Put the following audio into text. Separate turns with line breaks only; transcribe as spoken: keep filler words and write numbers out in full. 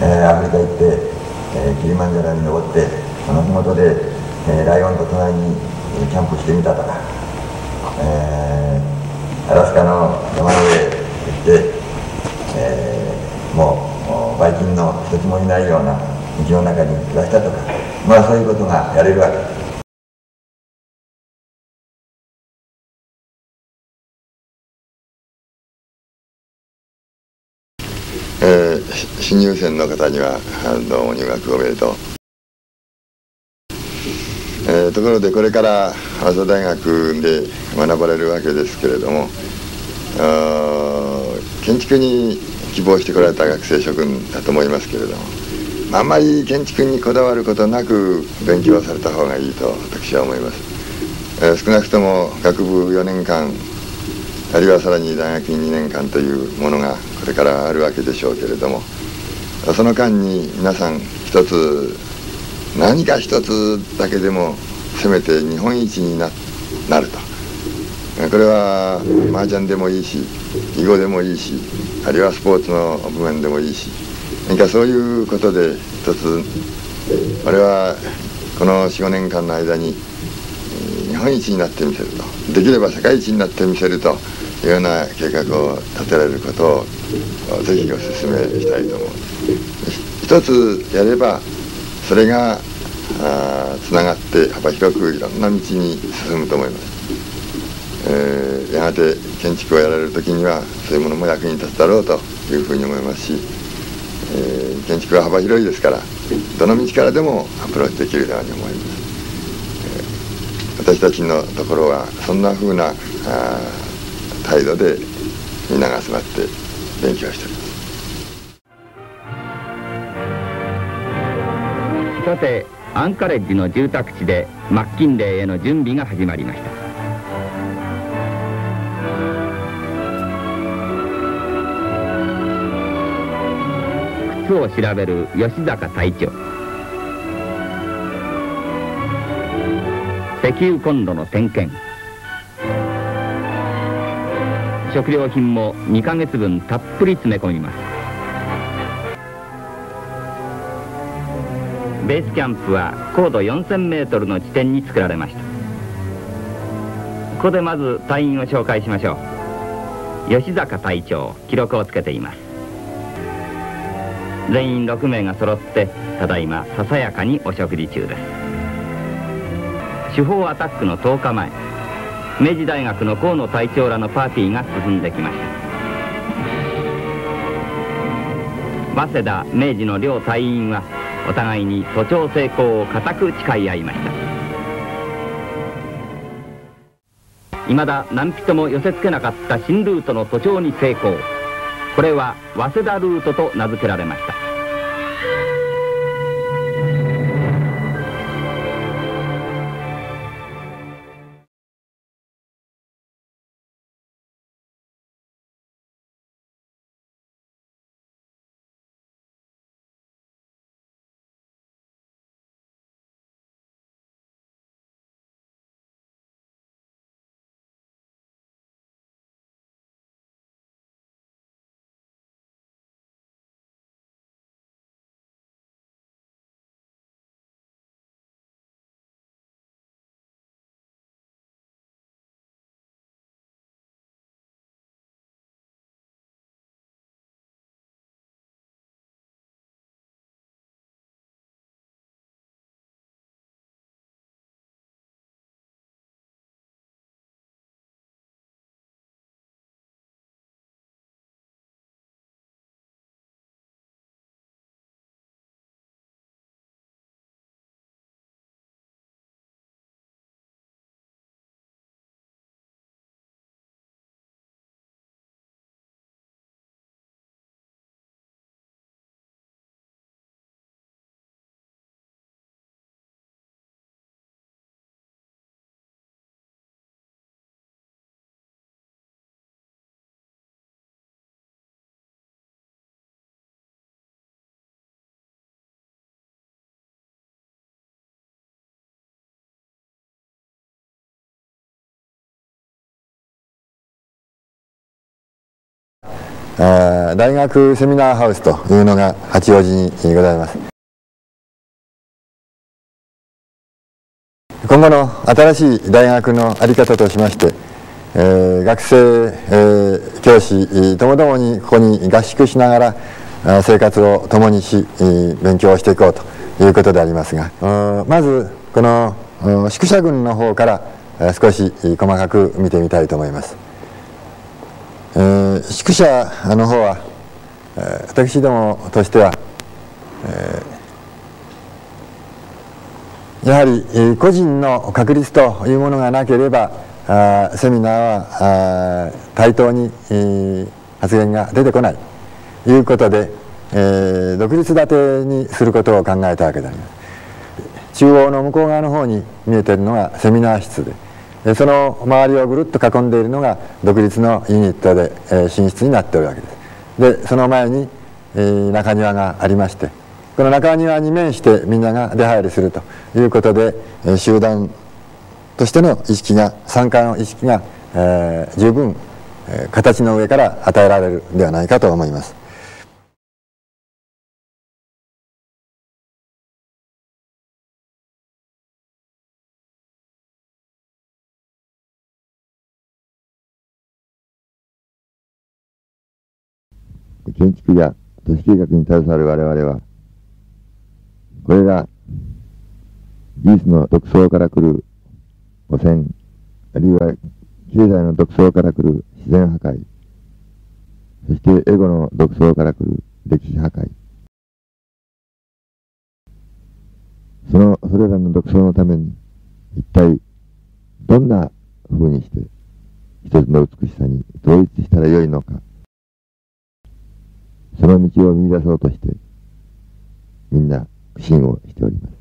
えー、アフリカ行って、えー、キリマンジャロに登って、その麓で、えー、ライオンと隣にキャンプしてみたとか、えー、アラスカの山の上へ行って、えー、もうバイキンの一つもいないような道の中に暮らしたとか、まあそういうことがやれるわけです。えー、新入生の方にはどうも入学おめでとう。えー、ところでこれから早稲田大学で学ばれるわけですけれども、建築に希望してこられた学生諸君だと思いますけれども、あんまり建築にこだわることなく勉強された方がいいと私は思います。えー、少なくとも学部よねんかん、あるいはさらに大学にねんかんというものがこれからあるわけでしょうけれども、その間に皆さん一つ、何か一つだけでもせめて日本一に な, なると。これは麻雀でもいいし、囲碁でもいいし、あるいはスポーツの部分でもいいし、何かそういうことで一つ、我はこのよん、ごねんかんの間に日本一になってみせると、できれば世界一になってみせるというような計画を立てられることをぜひお勧めしたいと思う。一つやればそれがつながって幅広くいろんな道に進むと思います。えー、やがて建築をやられる時にはそういうものも役に立つだろうというふうに思いますし、えー、建築は幅広いですから、どの道からでもアプローチできるように思います。えー、私たちのところはそんなふうな態度でみんなが集まって勉強しております。
さて、アンカレッジの住宅地でマッキンレーへの準備が始まりました。靴を調べる吉坂隊長。石油コンロの点検。食料品もにかげつぶんたっぷり詰め込みます。ベースキャンプは高度よんせんメートルの地点に作られました。ここでまず隊員を紹介しましょう。吉坂隊長、記録をつけています。全員ろくめいが揃ってただいまささやかにお食事中です。主砲アタックのとおかまえ、明治大学の河野隊長らのパーティーが進んできました。早稲田、明治の両隊員はお互いに都庁成功を固く誓い合いました。いまだ何人も寄せつけなかった新ルートの都庁に成功。これは早稲田ルートと名付けられました。
あ大学セミナーハウスというのが八王子にございます。今後の新しい大学の在り方としまして、えー、学生、えー、教師ともどもにここに合宿しながら生活を共にし勉強をしていこうということでありますが、まずこの宿舎群の方から少し細かく見てみたいと思います。えー、宿舎の方は私どもとしては、えー、やはり個人の確立というものがなければあセミナーはあ対等に、えー、発言が出てこないということで、えー、独立立てにすることを考えたわけであります。中央の向こう側の方に見えているのがセミナー室で、その周りをぐるっと囲んでいるのが独立のユニットで、えー、寝室になっておるわけです。でその前に、えー、中庭がありまして、この中庭に面してみんなが出入りするということで、えー、集団としての意識が参加の意識が、えー、十分、えー、形の上から与えられるではないかと思います。建築や都市計画に携わる我々は、これが技術の独創から来る汚染、あるいは経済の独創から来る自然破壊、そしてエゴの独創から来る歴史破壊、そのそれらの独創のために一体どんな風にして一つの美しさに統一したらよいのか、その道を見出そうとしてみんな苦心をしております。